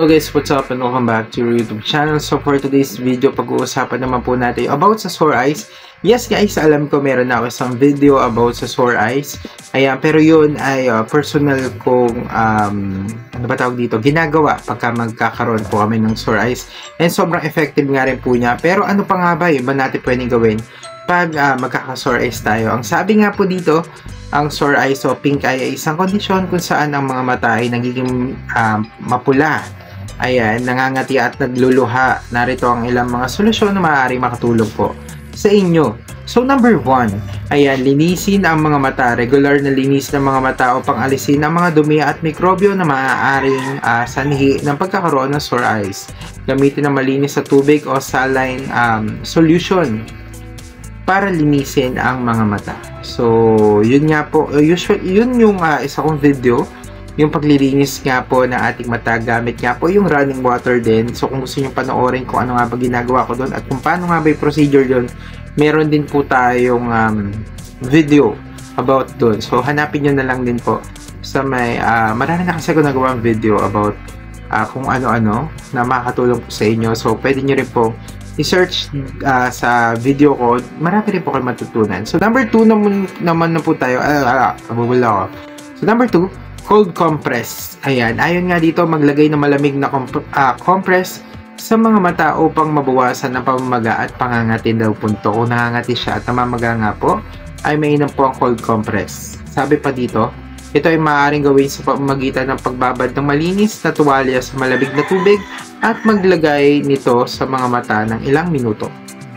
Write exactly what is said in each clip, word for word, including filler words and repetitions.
Hello guys, what's up and welcome back to your YouTube channel. So for today's video, pag-uusapan naman po natin about sa sore eyes. Yes guys, alam ko meron na ako isang video about sa sore eyes. Ayan, pero yun ay uh, personal kong um, ano ba tawag dito, ginagawa pagka magkakaroon po kami ng sore eyes. And sobrang effective nga rin po niya. Pero ano pa nga ba yung ba natin pwedeng gawin pag uh, magkaka-sore eyes tayo? Ang sabi nga po dito, ang sore eyes o pink eye ay isang kondisyon kung saan ang mga mata ay nagiging uh, mapula. Ayan, nangangati at nagluluha. Narito ang ilang mga solusyon na maaaring makatulong po sa inyo. So number one, ayan, linisin ang mga mata. Regular na linis ng mga mata upang alisin ang mga dumi at mikrobyo na maaaring uh, sanhi ng pagkakaroon ng sore eyes. Gamitin ang malinis sa tubig o saline um, solution para linisin ang mga mata. So, yun nga po, usually, yun yung uh, isa kong video, yung paglilinis nga po ng ating mata, gamit nga po yung running water din. So, kung gusto nyo panoorin kung ano nga ba ginagawa ko doon at kung paano nga ba yung procedure doon, meron din po tayong um, video about doon. So, hanapin nyo na lang din po sa may, uh, marami na kasi ako nagawang video about uh, kung ano-ano na makakatulong po sa inyo. So, pwede nyo rin po i-search uh, sa video ko, marami rin po kayo matutunan. So, number two naman, naman na po tayo. Ah, ah, kabubula ako. So, number two, cold compress. Ayan, ayon nga dito, maglagay ng malamig na comp uh, compress sa mga mata upang mabawasan ang pamamaga at pangangati daw punto. Kung nangangati siya at namamaga nga po, ay mainam po ang cold compress. Sabi pa dito, ito ay maaaring gawin sa pamamagitan ng pagbabad ng malinis na tuwalya sa malamig na tubig at maglagay nito sa mga mata ng ilang minuto.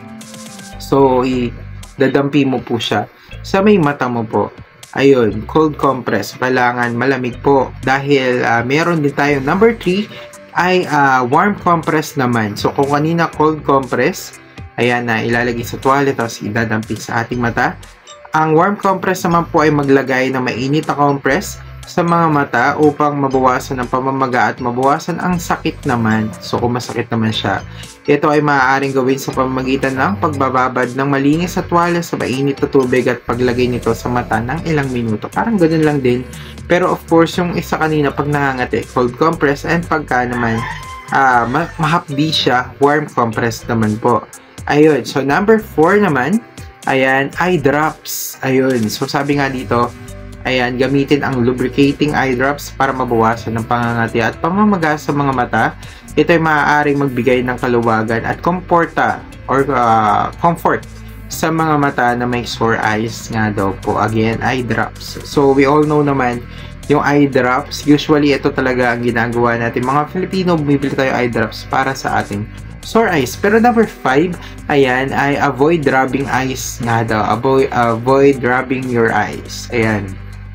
So, idadampi mo po siya sa may mata mo po. Ayun, cold compress. Kailangan malamig po. Dahil uh, meron din tayo number three ay uh, warm compress naman. So, kung kanina cold compress, ayan na, ilalagay sa tuwalya tapos idadampi sa ating mata. Ang warm compress naman po ay maglagay ng mainit na compress sa mga mata upang mabawasan ang pamamaga at mabawasan ang sakit naman. So, kung masakit naman siya, ito ay maaaring gawin sa pamamagitan ng pagbababad ng malinis at tuwalya sa mainit na tubig at paglagay nito sa mata ng ilang minuto. Parang ganun lang din. Pero of course, yung isa kanina pag nangangati, cold compress, and pagka naman uh, ma mahapdi siya, warm compress naman po. Ayun. So, number four naman, ayan, eye drops. Ayun. So, sabi nga dito, ayan, gamitin ang lubricating eye drops para mabawasan ng pangangati at pamamaga sa mga mata. Ito ay maaaring magbigay ng kaluwagan at komporta or uh, comfort sa mga mata na may sore eyes nga daw po. Again, eye drops. So, we all know naman yung eye drops. Usually, ito talaga ang ginagawa natin. Mga Filipino, bumibili tayo eye drops para sa ating sore eyes. Pero number five, ayan, ay avoid rubbing eyes nga daw. Avoid, avoid rubbing your eyes. Ayan.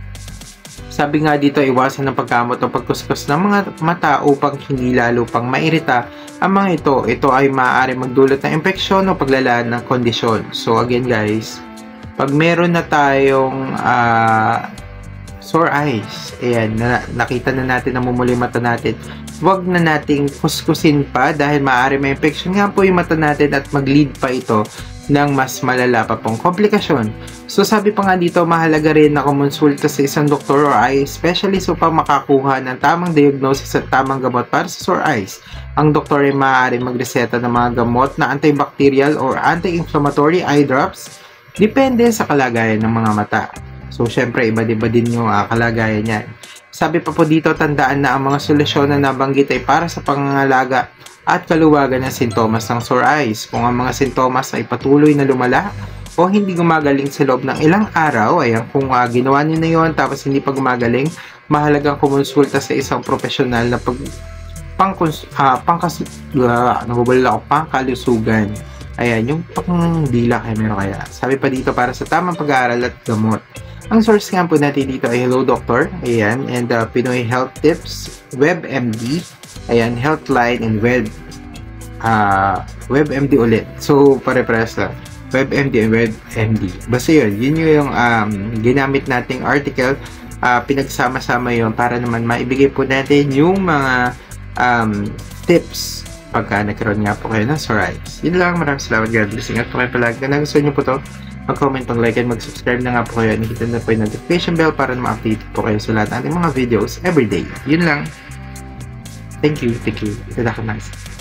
Sabi nga dito, iwasan ng pagkamot o pagkuskus ng mga mata upang hindi lalo pang mairita ang mga ito. Ito ay maaari magdulot ng impeksyon o paglalaan ng kondisyon. So again guys, pag meron na tayong uh, sore eyes, ayan, na, nakita na natin na mumuli mata natin, wag na nating kuskusin pa dahil maaari may infection nga po yung mata natin at mag-lead pa ito ng mas malala pa pong komplikasyon. So sabi pa nga dito, mahalaga rin na kumonsulta sa isang doktor o eye specialist upang makakuha ng tamang diagnosis at tamang gamot para sa sore eyes. Ang doktor ay maaari magreseta ng mga gamot na antibacterial or anti-inflammatory eye drops depende sa kalagayan ng mga mata. So syempre, iba-iba din yung uh, kalagayan niyan. Sabi pa po dito, tandaan na ang mga solusyon na nabanggit ay para sa pangangalaga at kaluwagan ng sintomas ng sore eyes. Kung ang mga sintomas ay patuloy na lumala o hindi gumagaling sa loob ng ilang araw, ayan, kung uh, ginawa niyo na yun tapos hindi pa gumagaling, mahalagang kumonsulta sa isang profesional na pag pang uh, pangkas uh, nabubala ako pangkalusugan. Ayan, yung pangdila kayo meron kaya. Sabi pa dito, para sa tamang pag-aaral at gamot. Ang source nga po natin dito ay Hello Doctor, ayan, and uh, Pinoy Health Tips, WebMD, ayan, Healthline, and Web uh, WebMD ulit. So, pare-pares lang. WebMD and WebMD. Basta yun, yun yung um, ginamit nating article. Uh, pinagsama-sama yun para naman maibigay po natin yung mga um, tips pagka nagkaroon nga po kayo ng sore eyes. Yun lang, maraming salamat. God bless. Ingat po kayo palagi. Kung nagustuhan nyo po to, mag-comment, mag-like, and mag-subscribe na nga po kayo. And hit na po yung notification bell para na ma-update po kayo sa lahat ng ating mga videos everyday. Yun lang. Thank you, thank you. Tadakimasu.